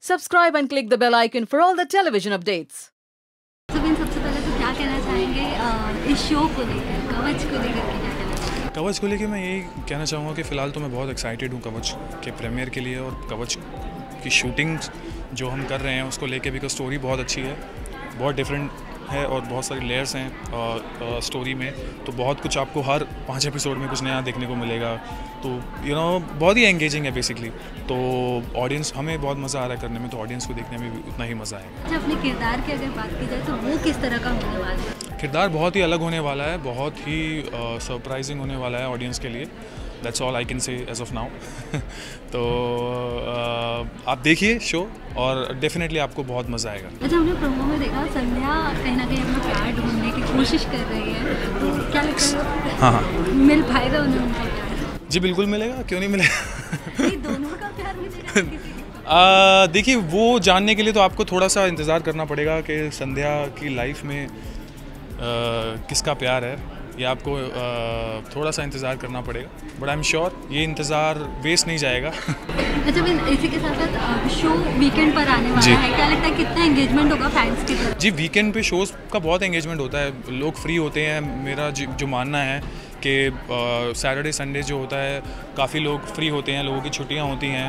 Subscribe and click the bell icon for all the television updates. सबसे पहले तो क्या कहना चाहेंगे इस शो को लेकर, कवच को लेकर क्या कहना चाहेंगे? कवच को लेकर मैं यही कहना चाहूँगा कि फ़िलहाल तो मैं बहुत एक्साइटेड हूँ कवच के प्रीमियर के लिए और कवच की शूटिंग जो हम कर रहे हैं उसको लेके, बिकॉज स्टोरी बहुत अच्छी है, बहुत डिफरेंट है और बहुत सारी लेयर्स हैं स्टोरी में। तो बहुत कुछ आपको हर 5 एपिसोड में कुछ नया देखने को मिलेगा। तो बहुत ही एंगेजिंग है बेसिकली। तो ऑडियंस, हमें बहुत मज़ा आ रहा है करने में, तो ऑडियंस को देखने में भी उतना ही मज़ा आएगा। अच्छा, अपने किरदार की अगर बात की जाए तो वो किस तरह का होने वाला है? किरदार बहुत ही अलग होने वाला है, बहुत ही सरप्राइजिंग होने वाला है ऑडियंस के लिए। That's all I can say as of now. तो आप देखिए शो और डेफिनेटली आपको बहुत मज़ा आएगा। अच्छा, हमने प्रोमो में देखा संध्या कहीं ना कहीं अपना प्यार ढूंढने की कोशिश कर रही है, तो क्या लगता है हाँ मिल पाएगा उन्हें उनका प्यार? जी बिल्कुल मिलेगा, क्यों नहीं मिलेगा। नहीं, दोनों का प्यार मिलेगा? देखिए, वो जानने के लिए तो आपको थोड़ा सा इंतज़ार करना पड़ेगा कि संध्या की लाइफ में किसका प्यार है, ये आपको थोड़ा सा इंतज़ार करना पड़ेगा। बट आई एम श्योर ये इंतज़ार वेस्ट नहीं जाएगा। अच्छा, इसी के साथ साथ शो वीकेंड पर आने वाला है, क्या लगता है कितना एंगेजमेंट होगा फैंस की तरफ? जी, वीकेंड पे शोज़ का बहुत एंगेजमेंट होता है, लोग फ्री होते हैं। मेरा जो मानना है कि सैटरडे संडे जो होता है काफ़ी लोग फ्री होते हैं, लोगों की छुट्टियां होती हैं,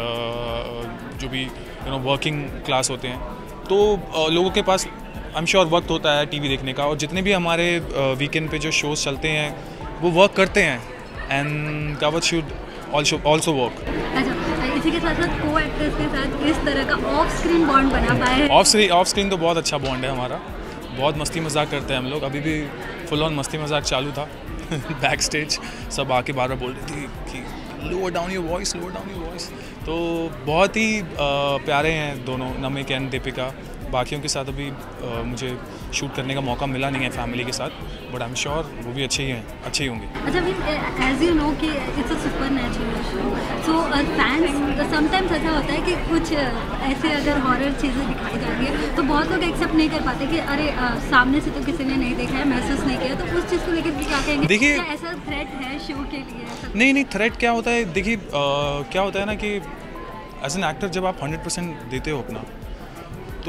जो भी वर्किंग क्लास होते हैं, तो लोगों के पास आई एम श्योर वक्त होता है टीवी देखने का। और जितने भी हमारे वीकेंड पे जो शोज़ चलते हैं वो वर्क करते हैं, एंड कवच शुड ऑल्सो वर्क। अच्छा, इसी के साथ साथ को एक्टर्स के साथ किस तरह का ऑफ स्क्रीन बॉन्ड बना पाए हैं? ऑफ स्क्रीन तो बहुत अच्छा बॉन्ड है हमारा, बहुत मस्ती मजाक करते हैं हम लोग। अभी भी फुल ऑन मस्ती मजाक चालू था। बैक स्टेज सब आके बार बार बोल रही थी कि lower down your voice, lower down your voice. तो बहुत ही प्यारे हैं दोनों, नमिक एंड दीपिका। बाकियों के साथ अभी मुझे शूट करने का मौका मिला नहीं है फैमिली के साथ, बट आई एम श्योर वो भी अच्छे ही होंगे। अच्छा, एज यू नो कि it's a supernatural show, so fans sometimes ऐसा होता है कि कुछ ऐसे अगर हॉरर चीज़ें दिखाई जाती है तो बहुत लोग एक्सेप्ट नहीं कर पाते कि अरे सामने से तो किसी ने नहीं देखा है, महसूस नहीं किया, तो उस चीज़ को लेकर क्या कहेंगे? देखिए, ऐसा थ्रेट है शो के लिए? नहीं, थ्रेट क्या होता है, देखिए क्या होता है ना कि एज एन एक्टर जब आप 100% देते हो अपना, तो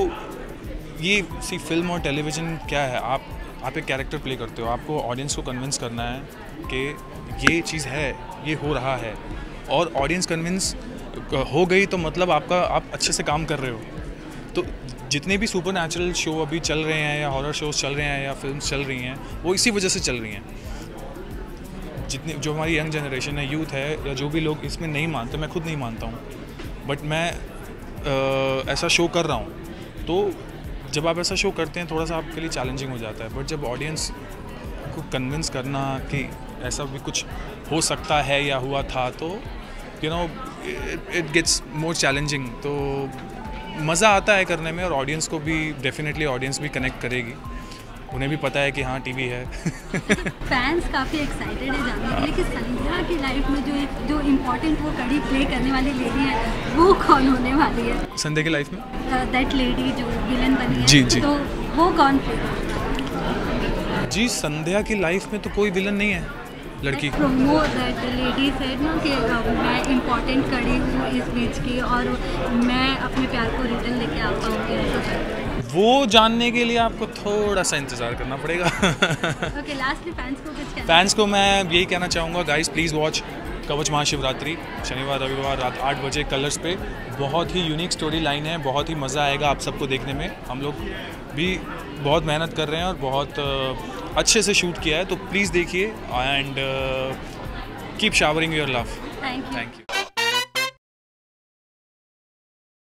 ये फिल्म और टेलीविज़न क्या है, आप एक कैरेक्टर प्ले करते हो, आपको ऑडियंस को कन्विंस करना है कि ये चीज़ है, ये हो रहा है, और ऑडियंस कन्विंस हो गई तो मतलब आप अच्छे से काम कर रहे हो। तो जितने भी सुपरनैचुरल शो अभी चल रहे हैं या हॉरर शोज चल रहे हैं या फिल्म्स चल रही हैं, वो इसी वजह से चल रही हैं। जितने जो हमारी यंग जनरेशन है, यूथ है, या जो भी लोग इसमें नहीं मानते, मैं खुद नहीं मानता हूँ, बट मैं ऐसा शो कर रहा हूँ, तो जब आप ऐसा शो करते हैं थोड़ा सा आपके लिए चैलेंजिंग हो जाता है। बट जब ऑडियंस को कन्विंस करना कि ऐसा भी कुछ हो सकता है या हुआ था, तो इट गेट्स मोर चैलेंजिंग। तो मज़ा आता है करने में, और ऑडियंस को भी डेफिनेटली ऑडियंस भी कनेक्ट करेगी, उन्हें भी पता है कि हाँ टीवी है। फैंस काफ़ी एक्साइटेड है जानने के लिए कि संध्या की लाइफ में जो इम्पोर्टेंट वो कड़ी प्ले करने वाली लेडी है वो कौन होने वाली है? संध्या की लाइफ में दैट लेडी जो विलन बनी है, जी। तो वो कौन प्ले? जी, संध्या की लाइफ में तो कोई विलन नहीं है, लड़की। प्रोमो दैट लेडी सेड ना कि मैं इम्पोर्टेंट कड़ी हूँ इस बीच की, और मैं अपने प्यार को रिटर्न लेके आ पाऊँगी। वो जानने के लिए आपको थोड़ा सा इंतज़ार करना पड़ेगा। ओके, लास्टली फैंस को कुछ कहना? फैंस को मैं यही कहना चाहूँगा, गाइस प्लीज़ वॉच कवच महाशिवरात्रि, शनिवार रविवार रात 8 बजे कलर्स पे। बहुत ही यूनिक स्टोरी लाइन है, बहुत ही मज़ा आएगा आप सबको देखने में। हम लोग भी बहुत मेहनत कर रहे हैं और बहुत अच्छे से शूट किया है, तो प्लीज़ देखिए and keep showering your love. Thank you.